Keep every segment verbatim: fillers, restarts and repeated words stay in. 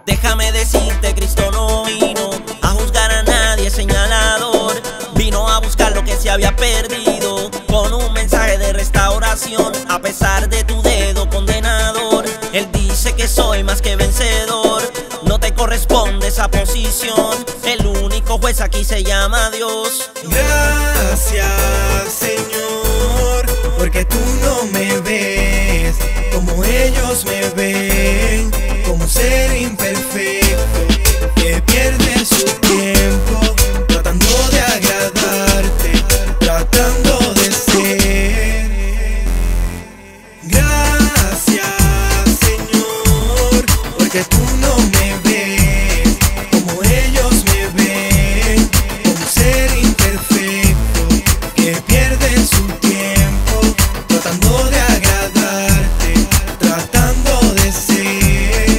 Déjame decirte, Cristo no vino a juzgar a nadie señalador. Vino a buscar lo que se había perdido con un mensaje de restauración. A pesar de tu dedo condenador, Él dice que soy más que vencedor. No te corresponde esa posición. El único juez aquí se llama Dios. Gracias, Señor, porque tú no me ves como ellos me ven, como un ser imperfecto que pierde su tiempo tratando de agradarte, tratando de ser. Gracias, Señor, porque tú no me ves como ellos me ven, como un ser imperfecto que pierde su tiempo tratando de agradarte, tratando de ser.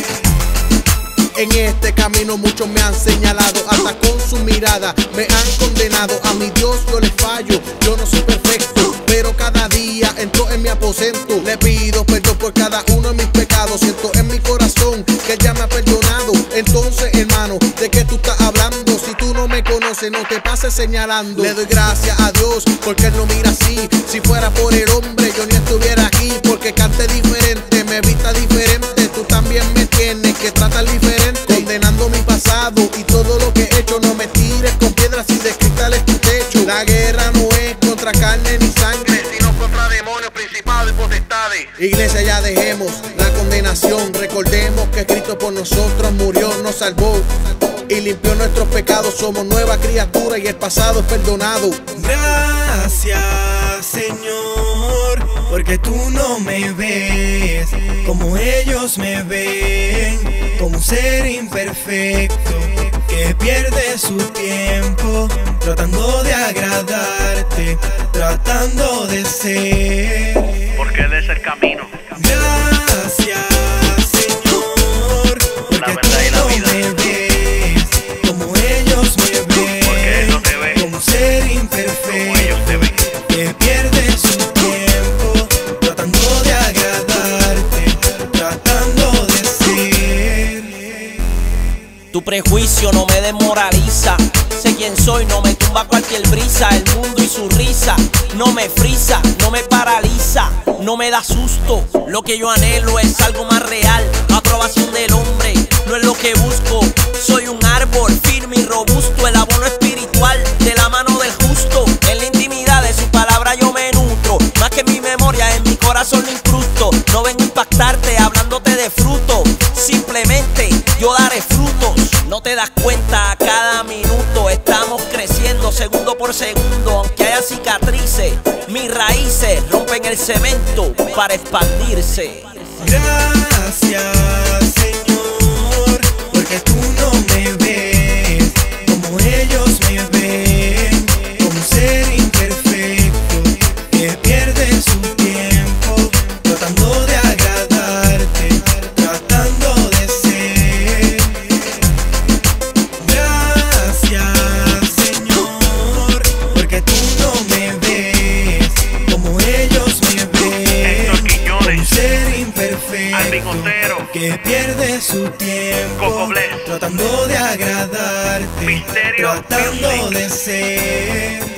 En este camino muchos me han señalado, hasta con su mirada me han condenado. A mi Dios yo le fallo, yo no soy perfecto, pero cada día entro en mi aposento. Le pido perdón por cada uno de mis pecados, siento en mi corazón que Él ya me ha perdonado. Entonces, hermano, ¿de qué tú estás hablando? Si tú no me conoces, no te pases señalando. Le doy gracias a Dios porque Él no mira así. Si fuera por el hombre yo ni estuviera aquí, porque cante diferente, me vista diferente. Tú también me tienes que tratar diferente, condenando mi pasado y todo lo que he hecho. No me tires con piedras y de cristales tu techo. La guerra no es contra carne ni sangre, sino contra demonios, principados y potestades. Iglesia, ya dejemos la condenación. Recordemos que Cristo por nosotros murió, nos salvó y limpió nuestros pecados. Somos nueva criatura y el pasado es perdonado. Gracias, Señor, porque tú no me ves como ellos me ven, como un ser imperfecto que pierde su tiempo tratando de agradarte, tratando de ser. Porque Él es el camino, Gracias, Señor, la porque verdad y la tú no vida. me ves como ellos me ven, Porque Él no te ve como un ser como imperfecto ellos te ven. que pierde su tiempo tratando de agradarte, tratando de ser. Tu prejuicio no me desmoraliza. Sé quién soy, no me tumba cualquier brisa. El mundo y su risa no me frisa, no me paraliza, no me da susto. Lo que yo anhelo es algo más real. La aprobación del hombre no es lo que busco. Soy un árbol firme y robusto, el abono espiritual de la mano del justo. En la intimidad de su palabra yo me nutro, más que mi memoria en mi corazón lo incrusto. No vengo a impactarte hablándote de fruto, simplemente yo daré frutos. No te das cuenta, a cada minuto estamos creciendo segundo por segundo. Aunque haya cicatrices, mis raíces rompen el cemento para expandirse. Gracias, Señor, porque tú no me ves como ellos me ven, como un ser imperfecto que pierde su tiempo tratando de agradarte, tratando de ser. Gracias, Señor, porque tú no me ves como ellos me ven, Héctor Quiñones, como un ser Alvin imperfecto Otero, que pierde su tiempo Coco Bless, tratando de agradarte, Misterio tratando Music. de ser.